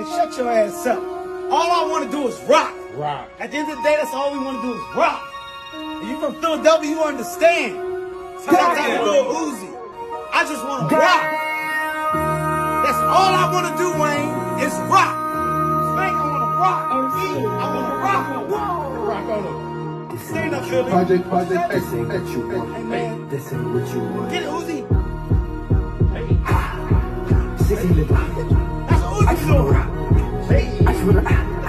shut your ass up. All I want to do is rock. Rock. At the end of the day, that's all we want to do is rock. If you from Philadelphia, you understand. So that's how you Lil Uzi. I just want to rock. That's all I want to do, Wayne, is rock. Spank, I want to rock. I want to rock. Rock on them. Stand up, Philly. Project X, Hey, man. this ain't what you want. Get it, Uzi. Sexy little. That's what Uzi doing. I just wanna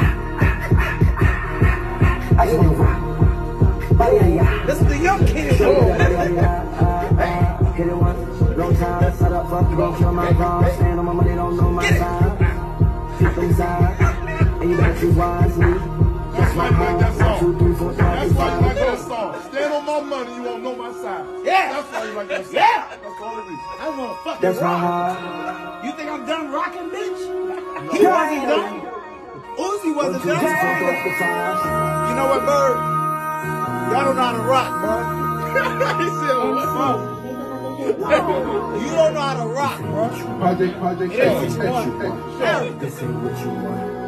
rock. This is the young kid. Hit it once, long time, set up, fuck, you gon' kill my vibe. Stand on my money, don't know my side. Keep them side, and you better choose wisely. That's why you like that song. 1, 2, 3, 4, 5, That's why you 6, like that song. Stand on my money, you won't know my side. Yeah. That's why you like that song. Yeah. That's the only reason. I want to fucking That's my rock. heart. You think I'm done rocking, bitch? He wasn't done. Uzi wasn't done. You know what, Bird? Y'all don't know how to rock, bro. He said, what? You don't know how to rock, bro. Project It ain't what X, you want. this ain't what you want.